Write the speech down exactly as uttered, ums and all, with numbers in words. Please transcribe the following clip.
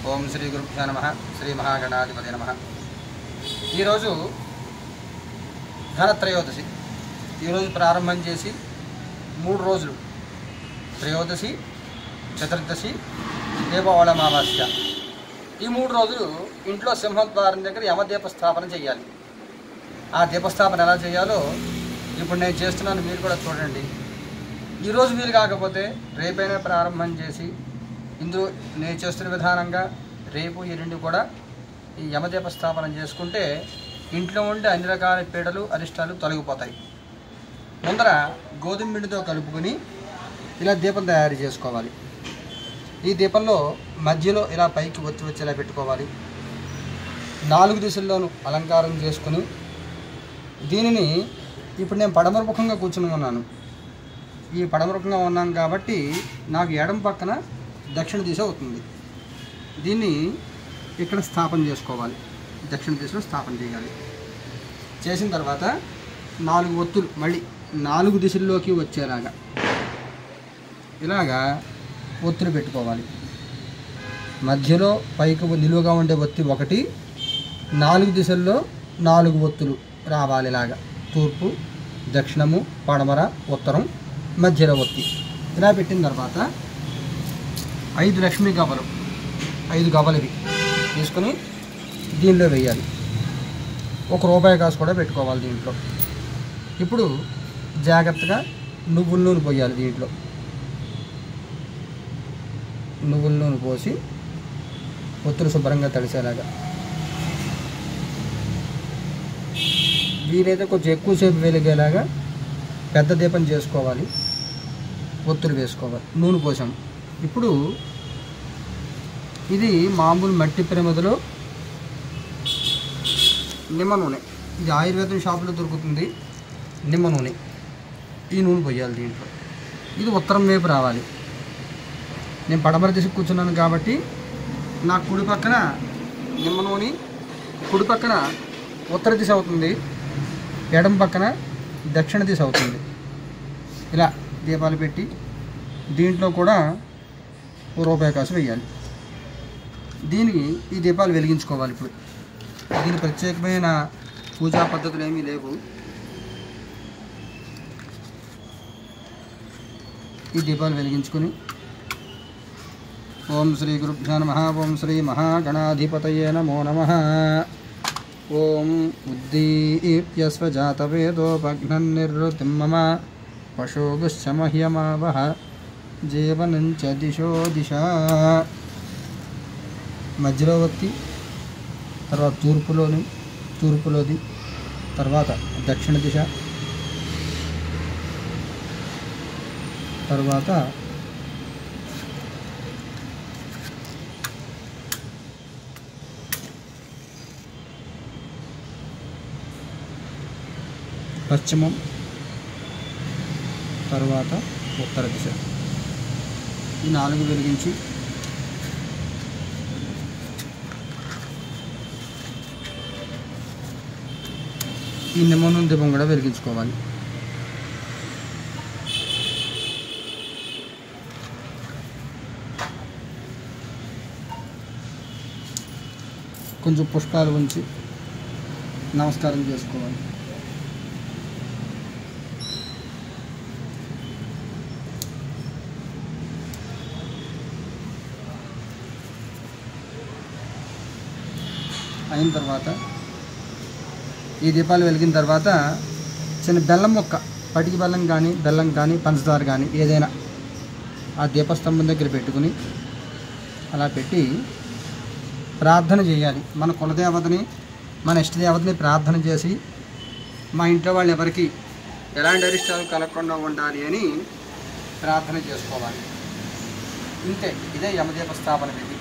ఓం శ్రీ గురుభ్యో నమః. శ్రీ మహాగణాధిపతి నమః. ఈరోజు ధనత్రయోదశి. ఈరోజు ప్రారంభం చేసి మూడు రోజులు, త్రయోదశి, చతుర్దశి, దీపావళి అమావాస్య, ఈ మూడు రోజులు ఇంట్లో సింహద్వారం దగ్గర యమదీప స్థాపన చేయాలి. ఆ దీపస్థాపన ఎలా చేయాలో ఇప్పుడు నేను చేస్తున్నాను, మీరు కూడా చూడండి. ఈరోజు వీలు కాకపోతే రేపైనా ప్రారంభం చేసి ఇందులో నేను చేస్తున్న విధానంగా రేపు ఈ రెండు కూడా ఈ యమదీప స్థాపన చేసుకుంటే ఇంట్లో ఉండే అన్ని రకాల పీడలు అరిష్టాలు తొలగిపోతాయి. ముందర గోధుమ పిండితో కలుపుకొని ఇలా దీపం తయారు చేసుకోవాలి. ఈ దీపంలో మధ్యలో ఇలా పైకి వచ్చి వచ్చేలా పెట్టుకోవాలి. నాలుగు దిశల్లోనూ అలంకారం చేసుకుని దీనిని ఇప్పుడు నేను పడమరముఖంగా కూర్చుని ఉన్నాను. ఈ పడమరముఖంగా ఉన్నాను కాబట్టి నాకు ఎడమ పక్కన దక్షిణ దిశ అవుతుంది. దీన్ని ఇక్కడ స్థాపన చేసుకోవాలి. దక్షిణ దిశలో స్థాపన చేయాలి. చేసిన తర్వాత నాలుగు ఒత్తులు మళ్ళీ నాలుగు దిశల్లోకి వచ్చేలాగా ఇలాగా ఒత్తులు పెట్టుకోవాలి. మధ్యలో పైకి నిలువుగా ఉండే ఒత్తి ఒకటి, నాలుగు దిశల్లో నాలుగు ఒత్తులు రావాలి. ఇలాగా తూర్పు, దక్షిణము, పడమర, ఉత్తరం, మధ్యలో ఒత్తి ఇలా పెట్టిన తర్వాత ఐదు లక్ష్మీ గవ్వలు, ఐదు గవ్వలు ఇవి తీసుకొని దీనిలో వేయాలి. ఒక రూపాయి కాసు కూడా పెట్టుకోవాలి దీంట్లో. ఇప్పుడు జాగ్రత్తగా నువ్వుల నూనె పోయాలి. దీంట్లో నువ్వుల నూనె పోసి ఒత్తులు శుభ్రంగా తడిసేలాగా, వీలైతే కొంచెం ఎక్కువసేపు వెలిగేలాగా పెద్ద దీపం చేసుకోవాలి. ఒత్తులు వేసుకోవాలి. నూనె పోసాం. ఇప్పుడు ఇది మామూలు మట్టి ప్రమిదలో నిమ్మ నూనె, ఇది ఆయుర్వేదం షాపులో దొరుకుతుంది. నిమ్మ నూనె, ఈ నూనె పోయాలి దీంట్లో. ఇది ఉత్తరం వైపు రావాలి. నేను పడమర దిశకు కూర్చున్నాను కాబట్టి నా కుడి పక్కన నిమ్మ నూనె, కుడి పక్కన ఉత్తర దిశ అవుతుంది, ఎడమ పక్కన దక్షిణ దిశ అవుతుంది. ఇలా దీపాలు పెట్టి దీంట్లో కూడా ఓ రూపాయి కాసు వేయాలి. దీనికి ఈ దీపాలు వెలిగించుకోవాలి. ఇప్పుడు దీని ప్రత్యేకమైన పూజా పద్ధతులు ఏమీ లేవు. ఈ దీపాలు వెలిగించుకొని ఓం శ్రీ గురుభ్యో నమః. ఓం శ్రీ మహాగణాధిపతయే నమో నమః. ఓం ఉద్దీప్యస్వ జాతవేదోపఘ్నన్నిర్వృతిం మమ పశోగుశ్చ మహ్యమావహ జీవనంచ దిశో దిశ. మధ్యలో ఒత్తి, తర్వాత తూర్పులోని తూర్పులోది, తర్వాత దక్షిణ దిశ, తర్వాత పశ్చిమం, తర్వాత ఉత్తర దిశ. ఈ నాలుగు వెలిగించి ఈ నిమ్మ నూనె దీపం కూడా వెలిగించుకోవాలి. కొంచెం పుష్పాలు ఉంచి నమస్కారం చేసుకోవాలి. అయిన తర్వాత ఈ దీపాలు వెలిగిన తర్వాత చిన్న బెల్లం మొక్క, పటికి బెల్లం కానీ బెల్లం కానీ పంచదార కానీ ఏదైనా ఆ దీపస్తంభం దగ్గర పెట్టుకుని అలా పెట్టి ప్రార్థన చేయాలి. మన కులదేవతని, మన ఇష్టదేవతని ప్రార్థన చేసి మా ఇంట్లో వాళ్ళు ఎవరికి ఎలాంటి అరిష్టాలు కలగకుండా ఉండాలి అని ప్రార్థన చేసుకోవాలి. ఇంతే, ఇదే యమదీప స్థాపన విధి.